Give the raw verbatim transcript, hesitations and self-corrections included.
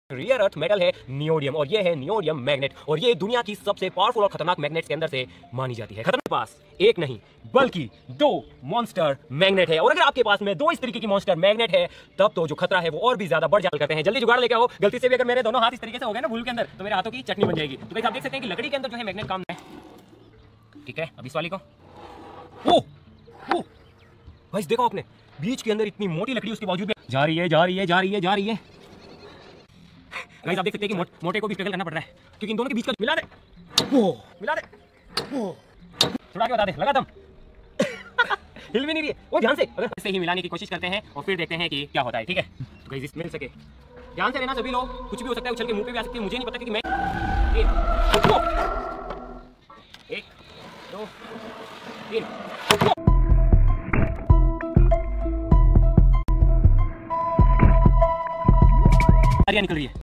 Rear earth metal है neodymium और ये है नियोडियम मैग्नेट और ये दुनिया की सबसे पावरफुल और खतरनाक मैग्नेट्स के अंदर से मानी जाती है। खतरनाक पास एक नहीं बल्कि दो मॉन्स्टर मैग्नेट है और अगर आपके पास में दो इस तरीके की मॉन्स्टर मैग्नेट है तब तो जो खतरा है वो और भी ज्यादा बढ़ जाता करते हैं। जल्दी जुगाड़ लेके आओ। गलती से भी अगर मेरे दोनों हाथ इस तरीके से हो गए ना भूल के अंदर तो मेरे हाथों की चटनी बन जाएगी। तो आप देख सकते हैं कि लकड़ी के अंदर जो है मैग्नेट काम है। ठीक है, अब इस वाली को ओ ओ भाई देखो आपने बीच के अंदर इतनी मोटी लकड़ी उसके बावजूद जा रही है जा रही है जा रही है जा रही है। गाइस आप देख सकते हैं कि मो, मोटे को भी स्ट्रगल करना पड़ रहा है क्योंकि इन दोनों के बीच का मिला दे ओ मिला दे ओ थोड़ा आगे बता दे लगा दम हिल भी नहीं रही है वो ध्यान से अगर इससे ही मिलाने की कोशिश करते हैं और फिर देखते हैं कि क्या होता है। ठीक है, तो गाइस इस मिल सके ध्यान से रहना सभी लोग। कुछ भी हो सकता है, उछल के मुंह पे भी आ सकती है, मुझे नहीं पता कि मैं एक दो तीन निकल रही है।